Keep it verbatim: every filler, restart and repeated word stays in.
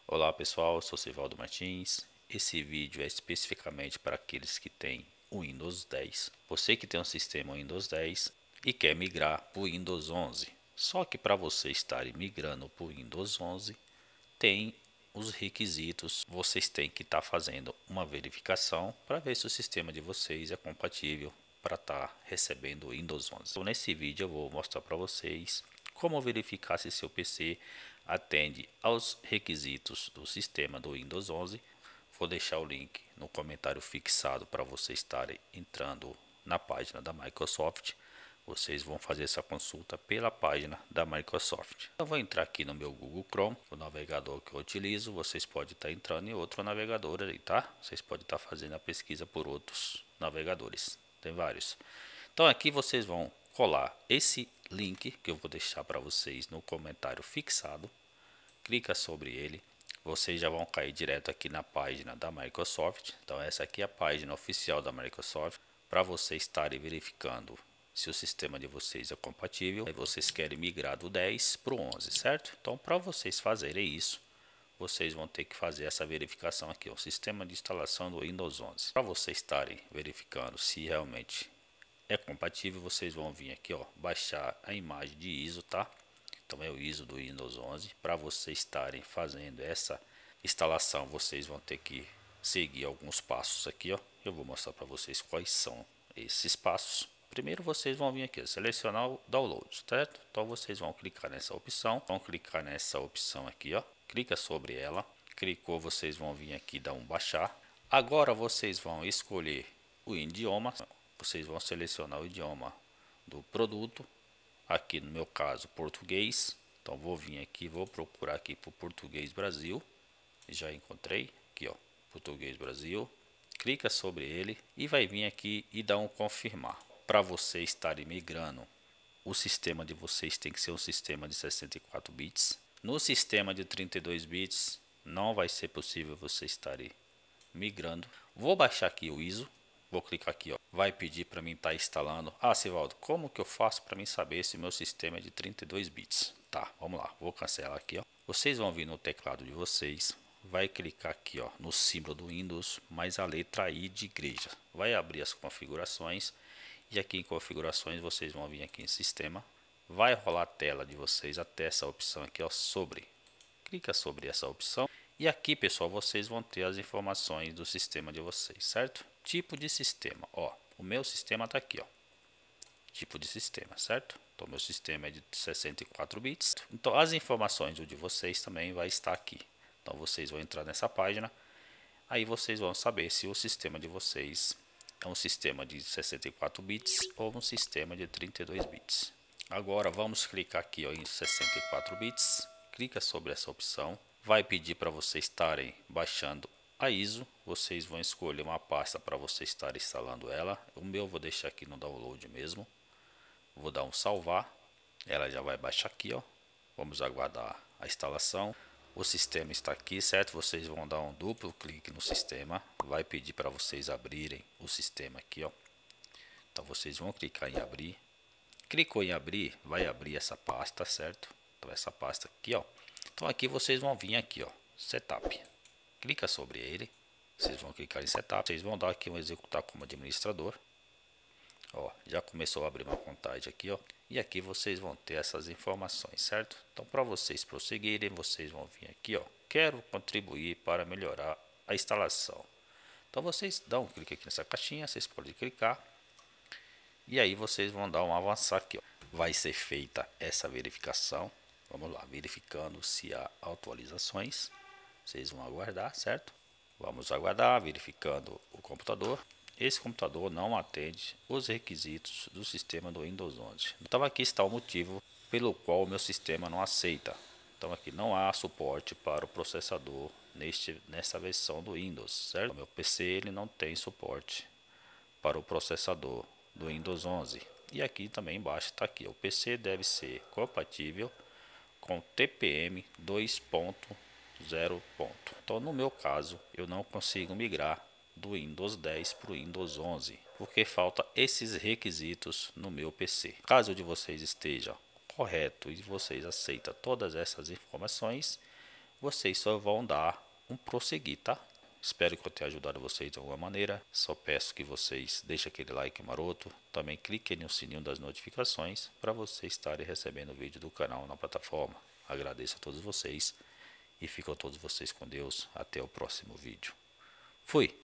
Olá pessoal, eu sou Sivaldo Martins. Esse vídeo é especificamente para aqueles que têm o Windows dez. Você que tem um sistema Windows dez e quer migrar para o Windows onze. Só que para você estar migrando para o Windows onze, tem os requisitos. Vocês têm que estar fazendo uma verificação para ver se o sistema de vocês é compatível para estar recebendo o Windows onze. Então, nesse vídeo eu vou mostrar para vocês como verificar se seu P C atende aos requisitos do sistema do Windows onze. Vou deixar o link no comentário fixado para vocês estarem entrando na página da Microsoft. Vocês vão fazer essa consulta pela página da Microsoft. Eu vou entrar aqui no meu Google Chrome, o navegador que eu utilizo. Vocês podem estar entrando em outro navegador aí, tá? Vocês podem estar fazendo a pesquisa por outros navegadores. Tem vários. Então aqui vocês vão colar esse link que eu vou deixar para vocês no comentário fixado. Clica sobre ele. Vocês já vão cair direto aqui na página da Microsoft. Então essa aqui é a página oficial da Microsoft para vocês estarem verificando se o sistema de vocês é compatível. Aí vocês querem migrar do dez para o onze, certo? Então para vocês fazerem isso, vocês vão ter que fazer essa verificação aqui, o sistema de instalação do Windows onze. Para vocês estarem verificando se realmente é compatível, vocês vão vir aqui, ó, baixar a imagem de I S O, tá? Então é o I S O do Windows onze. Para vocês estarem fazendo essa instalação, vocês vão ter que seguir alguns passos aqui, ó. Eu vou mostrar para vocês quais são esses passos. Primeiro vocês vão vir aqui, ó, selecionar o download, certo? Então vocês vão clicar nessa opção, vão clicar nessa opção aqui, ó. Clica sobre ela, clicou, vocês vão vir aqui dar um baixar. Agora vocês vão escolher o idioma, vocês vão selecionar o idioma do produto. Aqui no meu caso português, então vou vir aqui, vou procurar aqui por Português Brasil, já encontrei aqui, ó, Português Brasil. Clica sobre ele e vai vir aqui e dar um confirmar. Para você estar migrando, o sistema de vocês tem que ser um sistema de sessenta e quatro bits. No sistema de trinta e dois bits não vai ser possível você estar migrando. Vou baixar aqui o I S O, vou clicar aqui, ó. Vai pedir para mim estar instalando. Ah, Sivaldo, como que eu faço para mim saber se meu sistema é de trinta e dois bits? Tá, vamos lá, vou cancelar aqui, ó. Vocês vão vir no teclado de vocês, vai clicar aqui, ó, no símbolo do Windows mais a letra I de igreja. Vai abrir as configurações e aqui em configurações vocês vão vir aqui em sistema. Vai rolar a tela de vocês até essa opção aqui, ó, sobre. Clica sobre essa opção e aqui, pessoal, vocês vão ter as informações do sistema de vocês, certo? Tipo de sistema, ó, o meu sistema está aqui, ó, tipo de sistema, certo? Então meu sistema é de sessenta e quatro bits. Então as informações do de vocês também vai estar aqui. Então vocês vão entrar nessa página, aí vocês vão saber se o sistema de vocês é um sistema de sessenta e quatro bits ou um sistema de trinta e dois bits. Agora vamos clicar aqui, ó, em sessenta e quatro bits. Clica sobre essa opção. Vai pedir para vocês estarem baixando a I S O. Vocês vão escolher uma pasta para você estar instalando ela. O meu eu vou deixar aqui no download mesmo. Vou dar um salvar. Ela já vai baixar aqui, ó. Vamos aguardar a instalação. O sistema está aqui, certo? Vocês vão dar um duplo clique no sistema. Vai pedir para vocês abrirem o sistema aqui, ó. Então vocês vão clicar em abrir. Clicou em abrir, vai abrir essa pasta, certo? Então essa pasta aqui, ó. Então aqui vocês vão vir aqui, ó, setup. Clica sobre ele. Vocês vão clicar em setup. Vocês vão dar aqui um executar como administrador. Ó, já começou a abrir uma contagem aqui, ó. E aqui vocês vão ter essas informações, certo? Então para vocês prosseguirem, vocês vão vir aqui, ó. Quero contribuir para melhorar a instalação. Então vocês dão um clique aqui nessa caixinha, vocês podem clicar. E aí vocês vão dar um avançar aqui, ó. Vai ser feita essa verificação. Vamos lá, verificando se há atualizações. Vocês vão aguardar, certo? Vamos aguardar, verificando o computador. Esse computador não atende os requisitos do sistema do Windows onze. Então aqui está o motivo pelo qual o meu sistema não aceita. Então aqui não há suporte para o processador neste, nessa versão do Windows, certo? O meu P C ele não tem suporte para o processador do Windows onze. E aqui também embaixo está aqui, o P C deve ser compatível com T P M dois ponto zero. Então no meu caso eu não consigo migrar do Windows dez para o Windows onze, porque falta esses requisitos no meu P C. Caso de vocês esteja correto e vocês aceitam todas essas informações, vocês só vão dar um prosseguir, tá? Espero que eu tenha ajudado vocês de alguma maneira. Só peço que vocês deixem aquele like maroto. Também cliquem no sininho das notificações para vocês estarem recebendo o vídeo do canal na plataforma. Agradeço a todos vocês e ficam todos vocês com Deus. Até o próximo vídeo. Fui!